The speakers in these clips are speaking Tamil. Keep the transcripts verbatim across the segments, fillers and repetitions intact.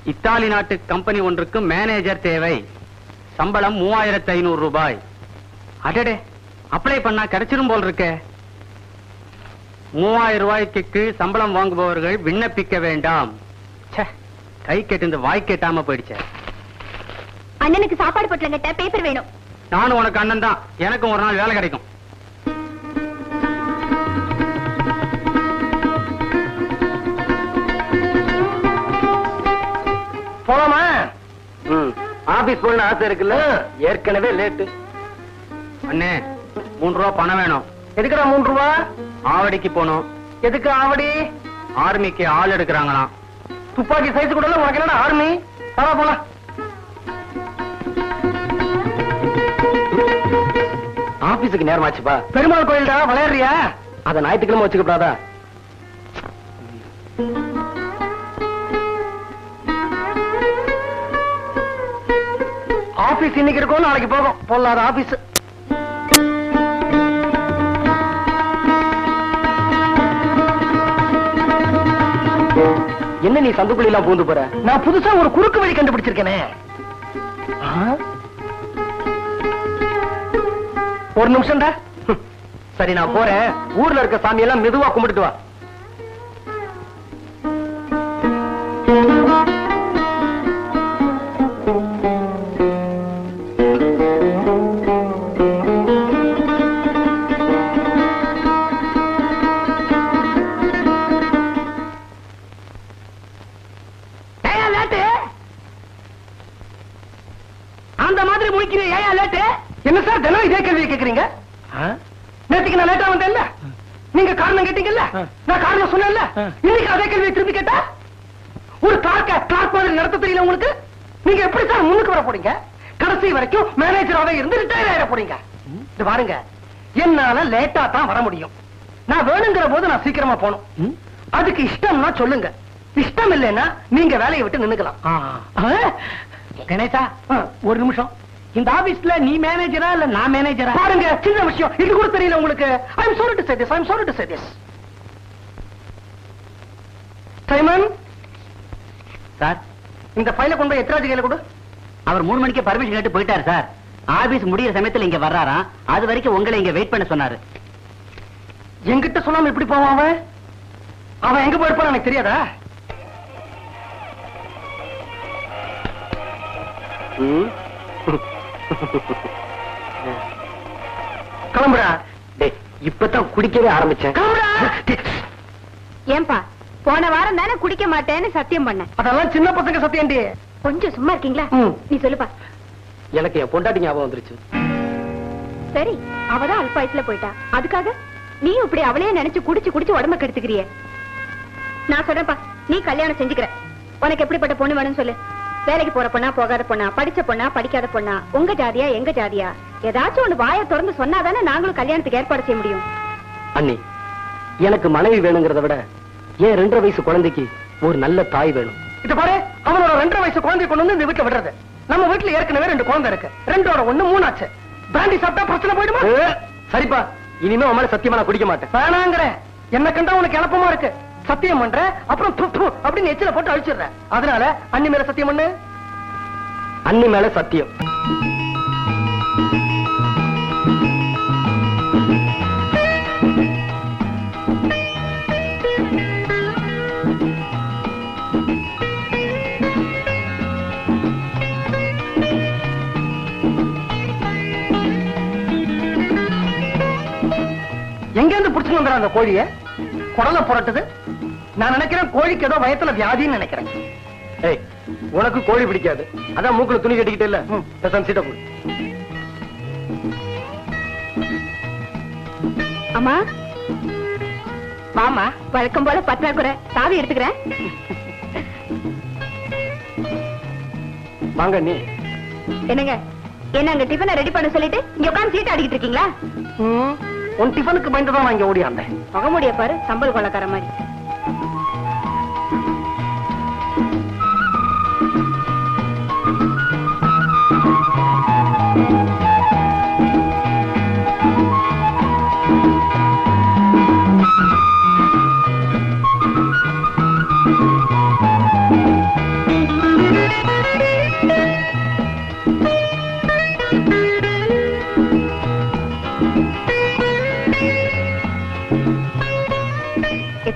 இத்தாலி நாட்டு கம்பெனி ஒன்றுக்கு மேனேஜர் தேவை. சம்பளம் மூவாயிரத்தி ஐநூறு ரூபாய். அடடே, அப்ளை பண்ணா கிடைச்சிரும் போல் இருக்க. மூவாயிரம் ரூபாய்க்கு சம்பளம் வாங்குபவர்கள் விண்ணப்பிக்க வேண்டாம். கை கெட்டு வாய் கேட்டாம போயிடுச்ச. அண்ணனுக்கு சாப்பாடு போட்டல கட்ட பேப்பர் வேணும். நானும் உனக்கு அண்ணன் தான், எனக்கும் ஒரு நாள் வேலை கிடைக்கும். போலாமா? ஆபீஸ் போன ஆசை இருக்குல்ல, ஏற்கனவே லேட்டு. அண்ணே, மூணு ரூபா பணம் வேணும். எதுக்குடா மூணு ரூபா? ஆவடிக்கு போனோம். எதுக்கு ஆவடி? ஆர்மிக்கு ஆள் எடுக்கிறாங்களாம். துப்பாக்கி சைஸ் கூட உனக்கு என்னடா ஆர்மி? பரவ போலாம். ஆபீஸுக்கு நேரமாச்சுப்பா. பெருமாள் கோயில்டா, விளையாடுறியா? அத ஞாயிற்றுக்கிழமை வச்சுக்கப்படாதா? ஆபீஸ் இன்னைக்கு இருக்கும், நாளைக்கு போகும். போலாத ஆபீஸ். என்ன நீ சந்துக்குள்ள எல்லாம் பூந்து போற? நான் புதுசா ஒரு குறுக்கு வழி கண்டுபிடிச்சிருக்கேனே. ஒரு நிமிஷம்டா. சரி, நான் போறேன். ஊர்ல இருக்க சாமி எல்லாம் மெதுவா கும்பிட்டுட்டு வா. அந்த மாதிரி முடிக்கிறேன். ஏன் லேட்டு? என்ன சார் தினம் இதே கேள்வியை கேக்குறீங்க? நேற்றுக்கு நான் லேட்டா வந்தேன்ல, நீங்க காரணம் கேட்டீங்கல்ல, நான் காரணம் சொன்னேன்ல, இன்னைக்கு அதே கேள்வியை திருப்பி கேட்டா ஒரு கிளார்க்க கிளார்க் மாதிரி நடத்த தெரியல உங்களுக்கு? நீங்க எப்படி சார் முன்னுக்கு வர போறீங்க? கடைசி வரைக்கும் மேனேஜராக இருந்து ரிட்டையர் ஆயிட போறீங்க. இது பாருங்க, என்னால லேட்டா தான் வர முடியும். நான் வேணுங்கிற போது நான் சீக்கிரமா போகணும். அதுக்கு இஷ்டம்னா சொல்லுங்க, இஷ்டம் இல்லைன்னா நீங்க வேலையை விட்டு நின்னுக்கலாம். கணேசா, ஒரு நிமிஷம். இந்த ஆபீஸ்ல நீ மேனேஜரா இல்ல நான் மேனேஜரா? பாருங்க, சின்ன விஷயம், இது கூட தெரியல உங்களுக்கு. I am sorry to say this, I am sorry to say this. Simon sir, இந்த ஃபைலை கொண்டு போய் எத்ராஜ் கையில கொடு. அவர் மூணு மணிக்கு பர்மிஷன் கேட்டு போயிட்டாரு சார். ஆபீஸ் முடிய சமயத்துல இங்க வர்றாராம். அது வரைக்கும் உங்களை இங்க வெயிட் பண்ண சொன்னாரு. என்கிட்ட சொல்லாம எப்படி போவான் அவன்? அவன் எங்க போயிருப்பான் எனக்கு தெரியாதா? கிளம்புறா. இப்பதான் குடிக்கவே ஆரம்பிச்சேன். ஏன்பா, போன வாரம் தானே குடிக்க மாட்டேன்னு சத்தியம் பண்ண. அதெல்லாம் சின்ன பசங்க சத்தியம். கொஞ்சம் சும்மா இருக்கீங்களா? நீ சொல்லுப்பா. எனக்கு என் பொண்டாட்டி ஞாபகம் வந்துருச்சு. சரி, அவதான் அல்ப வயசுல போயிட்டா, அதுக்காக நீ இப்படி அவளையே நினைச்சு குடிச்சு குடிச்சு உடம்ப கெடுத்துக்கிறிய. நான் சொல்றேன்ப்பா, நீ கல்யாணம் செஞ்சுக்கிற. உனக்கு எப்படிப்பட்ட பொண்ணு வேணும்னு சொல்லு. வேலைக்கு போற பொண்ணா, போகாத பொண்ணா, படிச்ச பொண்ணா, படிக்காத பொண்ணா, உங்க ஜாதியா எங்க ஜாதியா, ஏதாச்சும் ஒண்ணு வாயை திறந்து சொன்னாதானே நாங்களும் கல்யாணத்துக்கு ஏற்பாடு செய்ய முடியும். அண்ணி, எனக்கு மனைவி வேணுங்கிறத விட ஏன் ரெண்டரை வயசு குழந்தைக்கு ஒரு நல்ல தாய் வேணும். இது பாரு, அவனோட ரெண்டரை வயசு குழந்தை கொண்டு வந்து இந்த வீட்டுல விடுறது. நம்ம வீட்டுல ஏற்கனவே ரெண்டு குழந்தை இருக்கு. ரெண்டோட ஒண்ணு மூணாச்சு. பிராண்டி சாப்பிட்டா பிரச்சனை போயிடுமா? சரிப்பா, இனிமே உன் மேல சத்தியமா நான் குடிக்க மாட்டேன். வேணாங்கிற. என்ன கண்டா உனக்கு எளப்பமா இருக்கு. சத்தியம் பண்ற, அப்புறம் துப்பு அப்படின்னு எச்சில போட்டு அழிச்சிடுற. அதனால அண்ணி மேல சத்தியம் பண்ணு. அண்ணி மேல சத்தியம். எங்க இருந்து புடிச்சுட்டு வந்துடுற அந்த கோழிய? குடலை புரட்டுது. நான் நினைக்கிறேன் கோழிக்கு ஏதோ வயத்துல வியாதின்னு நினைக்கிறேன். ஏய், உனக்கு கோழி பிடிக்காது, அதான் மூக்குல துணி கட்டிக்கிட்டே இல்ல. சீட்டை போடு. அம்மா, மாமா வழக்கம் போல பற்றாக்குறை, சாவி எடுத்துக்கிறேன். வாங்க நீ. என்னங்க, என்ன அங்க டிஃபனை ரெடி பண்ண சொல்லிட்டு இங்க உட்காந்து சீட்டை அடிக்கிட்டு இருக்கீங்களா? உன் டிஃபனுக்கு பயந்துதான் நான் இங்க ஓடியாந்தேன். மகமுடிய பாரு, சம்பல் கொள்ளக்கார மாதிரி.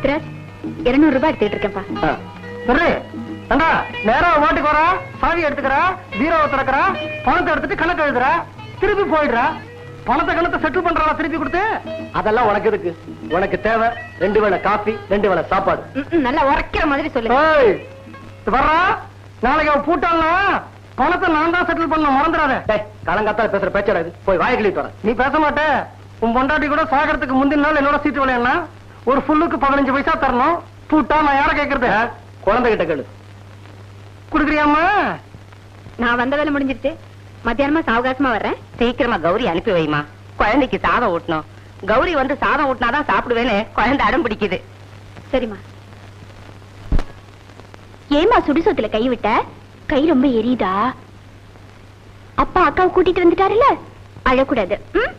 எத்ராஜ் இருநூறு ரூபாய் எடுத்துட்டு இருக்கேன்ப்பா. சரி அண்டா நேரா மாட்டுக்கு வரா, சாவி எடுத்துக்கிறா, பீரோவை திறக்கிறா, பணத்தை எடுத்துட்டு கணக்கு எழுதுறா, திருப்பி போயிடுறா. பணத்தை கணத்தை செட்டில் பண்றாளா திருப்பி கொடுத்து? அதெல்லாம் உனக்கு இருக்கு. உனக்கு தேவை ரெண்டு வேளை காபி, ரெண்டு வேளை சாப்பாடு. நல்லா உரைக்கிற மாதிரி சொல்லு. வர்றா, நாளைக்கு அவன் பூட்டாளா பணத்தை நான் தான் செட்டில் பண்ண மறந்துடாத. காலங்காத்தால பேசுற பேச்சாடா இது, போய் வாயை கிழிட்டு வர. நீ பேச மாட்டே. உன் பொண்டாட்டி கூட சாகரத்துக்கு முந்தின நாள் என்னோட சீட்டு விளையாடனா ஒரு ஃபுல்லுக்கு பதினஞ்சு பைசா தரணும். பூட்டா நான் யார கேட்கறது? குழந்தைகிட்ட கேளு. குடுக்குறியாமா? நான் வந்த வேலை முடிஞ்சிருச்சு. மத்தியானமா சாவகாசமா வர்றேன். சீக்கிரமா கௌரி அனுப்பி வைமா, குழந்தைக்கு சாதம் ஊட்டணும். கௌரி வந்து சாதம் ஊட்டினாதான் சாப்பிடுவேன்னு குழந்தை அடம் பிடிக்குது. சரிம்மா. ஏமா சுடுசோத்துல கை விட்ட? கை ரொம்ப எரியுதா? அப்பா அக்காவை கூட்டிட்டு வந்துட்டாருல்ல, அழக்கூடாது.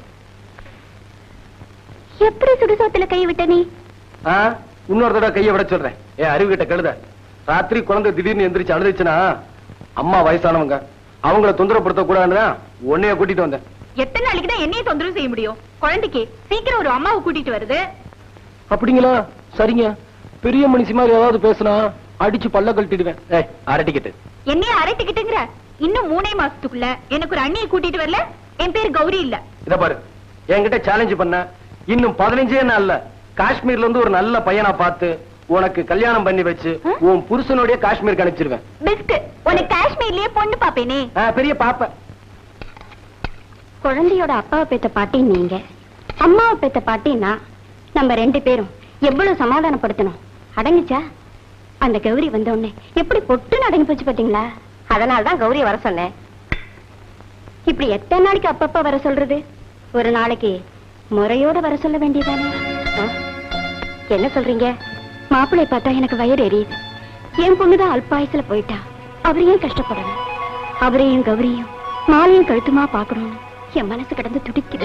எப்படி சுடுசோத்துல கை விட்ட நீ? இன்னொரு தடவை கையை விட சொல்றேன். ஏ அறிவு கிட்ட கழுத, ராத்திரி குழந்தை திடீர்னு எந்திரிச்சு அழுதுச்சுன்னா அம்மா வயசானவங்க, அவங்கள தொந்தரப்படுத்த கூடாதுதான் உன்னைய கூட்டிட்டு வந்தேன். எத்தனை நாளைக்கு தான் என்னைய தொந்தரவு செய்ய முடியும்? குழந்தைக்கு சீக்கிரம் ஒரு அம்மாவை கூட்டிட்டு வருது. அப்படிங்களா? சரிங்க. பெரிய மனுஷி மாதிரி ஏதாவது பேசினா அடிச்சு பல்ல கழட்டிடுவேன். ஏய் அரட்டிக்கிட்டு என்னைய அரட்டிக்கிட்டுங்கிற? இன்னும் மூணே மாசத்துக்குள்ள எனக்கு ஒரு அண்ணியை கூட்டிட்டு வரல, என் பேர் கௌரி இல்ல. இத பாரு, என்கிட்ட சேலஞ்ச் பண்ண இன்னும் பதினஞ்சே நாள்ல காஷ்மீர்ல இருந்து ஒரு நல்ல பையனா பார்த்து உனக்கு கல்யாணம் பண்ணி வச்சு உன் புருஷனுடைய காஷ்மீருக்கு அனுப்பிச்சிருவேன். பெஸ்ட். உனக்கு காஷ்மீர்லயே பொண்ணு பாப்பேனே. பெரிய பாப்ப. குழந்தையோட அப்பாவை பெத்த பாட்டி நீங்க, அம்மாவை பெத்த பாட்டினா நம்ம ரெண்டு பேரும் எவ்வளவு சமாதானப்படுத்தணும். அடங்குச்சா? அந்த கௌரி வந்த உடனே எப்படி பொட்டுன்னு அடங்கி போச்சு பாத்தீங்களா? அதனாலதான் கௌரிய வர சொன்னேன். இப்படி எத்தனை நாளைக்கு அப்பப்ப வர சொல்றது? ஒரு நாளைக்கு முறையோட வர சொல்ல வேண்டியதானே? என்ன சொல்றீங்க? மாப்பிள்ளை பார்த்தா எனக்கு வயிறு எரியுது. என் பொண்ணுதான் அல்பாயசுல போயிட்டா. அவரையும் கஷ்டப்படணும், அவரையும் கௌரியும் மாலையும் கழுத்துமா பாக்கணும்னு என் மனசு கிடந்து துடிக்குது.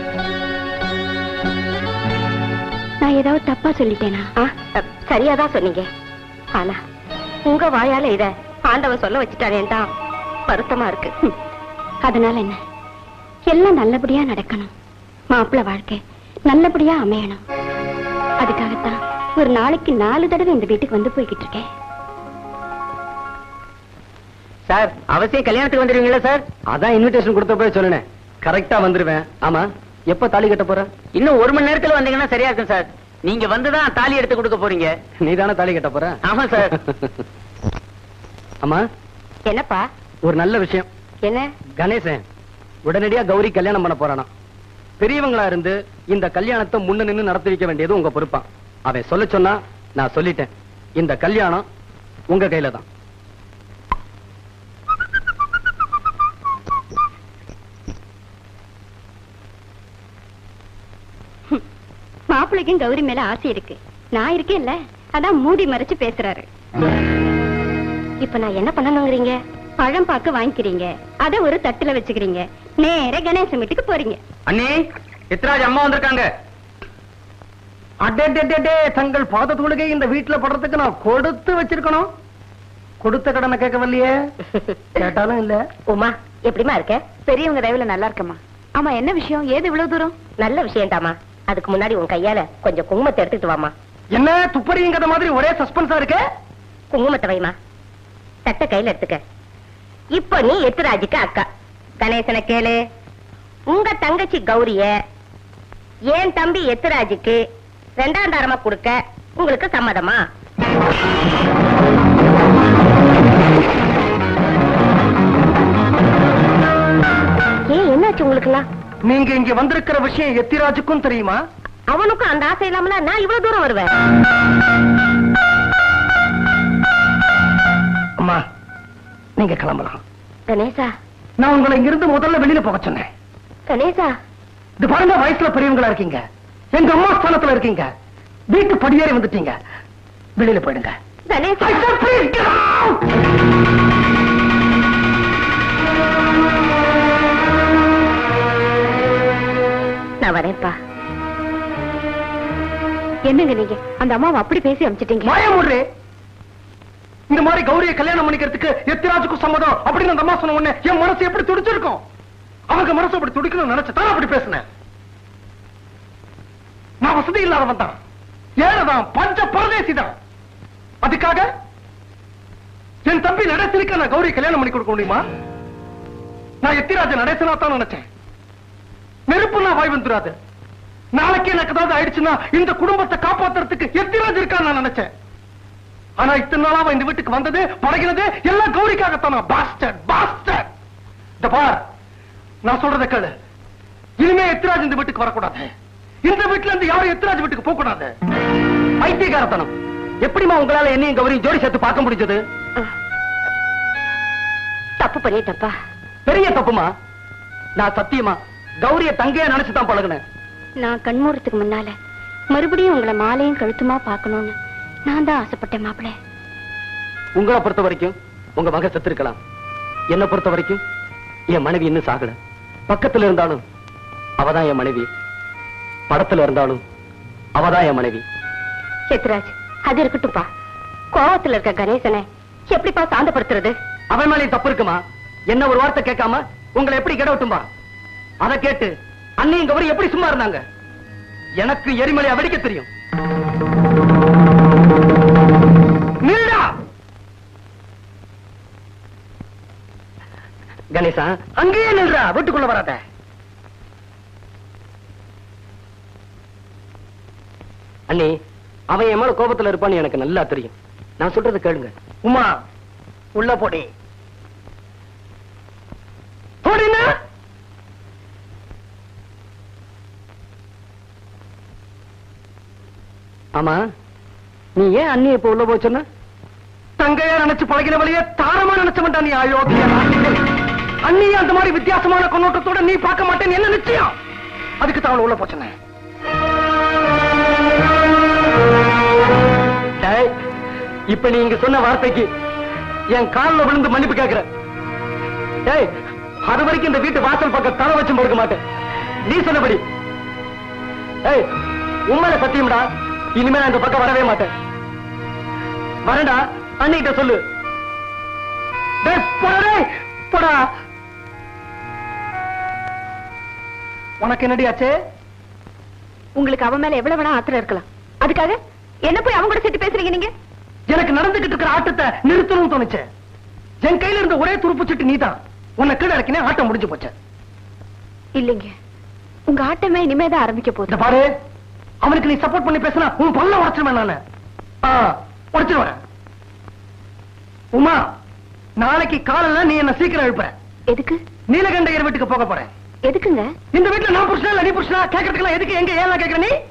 நான் ஏதாவது தப்பா சொல்லிட்டேனா? சரியாதான் சொன்னீங்க. ஆனா உங்க வாயால இத ஆண்டவன் சொல்ல வச்சுட்டானேன் தான் வருத்தமா இருக்கு. அதனால என்ன? எல்லாம் நல்லபடியா நடக்கணும். மாப்பிள்ளை வாழ்க்கை நல்லபடியா அமையணும். அதுக்காகத்தான் ஒரு நாளைக்கு நாலு தடவை இந்த வீட்டுக்கு வந்து போய்கிட்டு இருக்கேன். சார் அவசியம் கல்யாணத்துக்கு வந்துருவீங்களா சார்? அதான் இன்விடேஷன் கொடுத்த போய் சொன்னேன். கரெக்டா வந்துருவேன். ஆமா, எப்ப தாலி கட்ட போற? இன்னும் ஒரு மணி நேரத்துல வந்தீங்கன்னா சரியா இருக்கும் சார். நீங்க வந்துதான் தாலி எடுத்து கொடுக்க போறீங்க. நீ தானே தாலி கட்ட போற? ஆமா சார். ஆமா என்னப்பா? ஒரு நல்ல விஷயம். என்ன? கணேசன் உடனடியா கௌரி கல்யாணம் பண்ண போறானா. பெரியவங்களா இருந்து இந்த கல்யாணத்தை முன்ன நின்னு நடத்தி வைக்க வேண்டியது உங்க பொறுப்பா. அவன் சொல்ல சொன்னா நான் சொல்லிட்டேன். இந்த கல்யாணம் உங்க கையில தான். மாப்பிள்ளைக்கும் கௌரி மேல ஆசை இருக்கு. நான் இருக்கேன்ல, அதான் மூடி மறைச்சு பேசுறாரு. இப்ப நான் என்ன பண்ணணுங்கிறீங்க? பழம் பாக்கு வாங்கிக்கிறீங்க, அத ஒரு தட்டுல வச்சுக்கிறீங்க, நேர கணேசன் வீட்டுக்கு போறீங்க. அண்ணே, எத்ராஜ் அம்மா வந்திருக்காங்க. அடே, தங்கள் பாத தொழுகை இந்த வீட்டுல படுறதுக்கு நான் கொடுத்து வச்சிருக்கணும். கொடுத்த கடனை கேட்கவில்லையே. கேட்டாலும் இல்ல. உமா எப்படிமா இருக்க? பெரியவங்க தயவுல நல்லா இருக்கமா. ஆமா, என்ன விஷயம்? ஏது இவ்வளவு தூரம்? நல்ல விஷயம் தாமா. அதுக்கு முன்னாடி உன் கையால கொஞ்சம் குங்குமத்தை எடுத்துட்டு வாமா. என்ன துப்பறிங்கிற மாதிரி ஒரே சஸ்பென்ஸா இருக்க? குங்குமத்தை வைமா. தட்ட கையில எடுத்துக்க. இப்ப நீ எத்ராஜுக்கு அக்கா. கணேசனை கேளு. உங்க தங்கச்சி கௌரிய ஏன் தம்பி எத்ராஜுக்கு ரெண்டாம் தாரமா கொடுக்க உங்களுக்கு சம்மதமா? ஏன் என்னாச்சு உங்களுக்குலாம்? நீங்க இங்க வந்திருக்கிற விஷயம் எத்திராஜுக்கும் தெரியுமா? அவனுக்கும் அந்த ஆசை இல்லாமல நான் இவ்வளவு தூரம் வருவேன். அம்மா, நீங்க கிளம்பலாம். கணேசா, நான் உங்களை இங்கிருந்து முதல்ல வெளியில போக சொன்னேன். கணேசா, இது பாருங்க, வயசுல பெரியவங்களா இருக்கீங்க, எங்க அம்மா ஸ்தானத்துல இருக்கீங்க, வீட்டு படியேறி வந்துட்டீங்க, வெளியில போயிடுங்க. கணேசா, நான் வரேன்ப்பா. என்னங்க நீங்க அந்த அம்மாவை அப்படி பேசி அனுப்பிச்சிட்டீங்க? பயமுடுறே. இந்த மாதிரி கௌரியை கல்யாணம் பண்ணிக்கிறதுக்கு எத்திராஜுக்கும் சம்மதம் அப்படின்னு அந்த அம்மா சொன்ன உடனே என் மனசு எப்படி துடிச்சிருக்கும்? அவங்க மனசு அப்படி துடிக்கணும்னு நினைச்சு தான் அப்படி பேசினேன். நான் வசதி இல்லாதவன் தான். ஏழைதான், பஞ்ச பரதேசி தான். அதுக்காக என் தம்பி நடத்திருக்க நான் கௌரி கல்யாணம் பண்ணி கொடுக்க முடியுமா? நான் எத்திராஜ நடேசனா தான் நினைச்சேன். நெருப்புனா வாய் வந்துடாது. நாளைக்கு எனக்கு ஏதாவது ஆயிடுச்சுன்னா இந்த குடும்பத்தை காப்பாத்துறதுக்கு எத்திராஜ் இருக்கான்னு நான் நினைச்சேன். ஆனா இத்தனை நாளா இந்த வீட்டுக்கு வந்தது பழகினது எல்லாம் கௌரிக்காகத்தான். Pastor pastor. இந்த பார், நான் சொல்றத கேளு. இனிமே எத்திராஜ் இந்த வீட்டுக்கு வரக்கூடாது. இந்த வீட்டுல இருந்து யாரும் எத்திராஜ் வீட்டுக்கு போக கூடாது. பைத்தியக்காரத்தனம். எப்படிமா உங்களால என்னையும் கௌரியும் ஜோடி சேர்த்து பார்க்க முடிஞ்சது? தப்பு பண்ணிட்டப்பா. பெரிய தப்புமா. நான் சத்தியமா கௌரிய தங்கையா நினைச்சுதான் பழகுனேன். நான் கண்மூறத்துக்கு முன்னால மறுபடியும் உங்களை மாலையும் கழுத்துமா பார்க்கணும்னு நான் தான் ஆசைப்பட்டேன் மாப்பிள்ளை. உங்களை பொறுத்த வரைக்கும் உங்க மக செத்து இருக்கலாம். என்ன பொறுத்த வரைக்கும் என் மனைவி இன்னும் சாகல. பக்கத்துல இருந்தாலும் அவதான் என் மனைவி, படத்துல இருந்தாலும் அவதான் என் மனைவி. எத்திராஜ், அது இருக்கட்டும்பா. கோவத்துல இருக்க கணேசனை எப்படிப்பா சாந்தப்படுத்துறது? அவன் மேலே தப்பு இருக்குமா? என்ன ஒரு வார்த்தை கேட்காம உங்களை எப்படி கிடவட்டும்பா? அதை கேட்டு அன்னையும் கௌரி எப்படி சும்மா இருந்தாங்க? எனக்கு எரிமலையா வெடிக்க தெரியும். நில்டா கணேசா, அங்கேயே நில்றா, வீட்டுக்குள்ள வராத. அண்ணி, அவன் என் மேல கோபத்துல இருப்பான்னு எனக்கு நல்லா தெரியும். நான் சொல்றது கேளுங்க. உமா, உள்ள போடி. போடினா ஆமா, நீ ஏன் அண்ணி இப்ப உள்ள போச்சுன்னா? தங்கையா நினைச்சு பழகினவளையே தாரமா நினைச்ச மாட்டான் நீ அயோக்கிய. அண்ணி அந்த மாதிரி வித்தியாசமான கண்ணோட்டத்தோட நீ பார்க்க மாட்டேன்னு என்ன நிச்சயம்? அதுக்கு தான் உள்ள போச்சுனே. இப்ப நீ இங்க சொன்ன வார்த்தைக்கு என் காலில் விழுந்து மன்னிப்பு கேட்கிற. ஏய், அது வரைக்கும் இந்த வீட்டு வாசல் பக்கம் தலை வச்சும் படுக்க மாட்டேன். நீ சொன்னபடி. ஏய், உண்மையில சத்தியம்டா, இனிமே நான் இந்த பக்கம் வரவே மாட்டேன். வரேன்டா, அண்ணிட்ட சொல்லு. போடா. உனக்கு என்னடி ஆச்சு? உங்களுக்கு அவன் மேல எவ்வளவு வேணா ஆத்திரம் இருக்கலாம். அதுக்காக என்ன போய் அவங்க கூட சேர்த்து பேசுறீங்க நீங்க? எனக்கு நடந்துகிட்டு இருக்கிற ஆட்டத்தை நிறுத்தணும்னு தோணுச்சு. என் கையில இருந்த ஒரே துருப்புச்சிட்டு நீதான். உன்னை கீழே இறக்கினே, ஆட்டம் முடிஞ்சு போச்சு. இல்லைங்க, உங்க ஆட்டமே இனிமேதான் ஆரம்பிக்க போகுது. பாரு, அவனுக்கு நீ சப்போர்ட் பண்ணி பேசினா உன் பல்ல உடைச்சிருவேன் நானு. உடைச்சிருவேன். உமா, நாளைக்கு காலையில நீ என்ன சீக்கிரம் எழுப்புற. எதுக்கு? நீலகண்டையர் வீட்டுக்கு போக போறேன். எதுக்குங்க? இந்த வீட்டுல நான் புருஷனா இல்ல நீ புருஷனா கேட்கறதுக்கு எதுக்கு எங்க ஏன் கேட்கற நீ?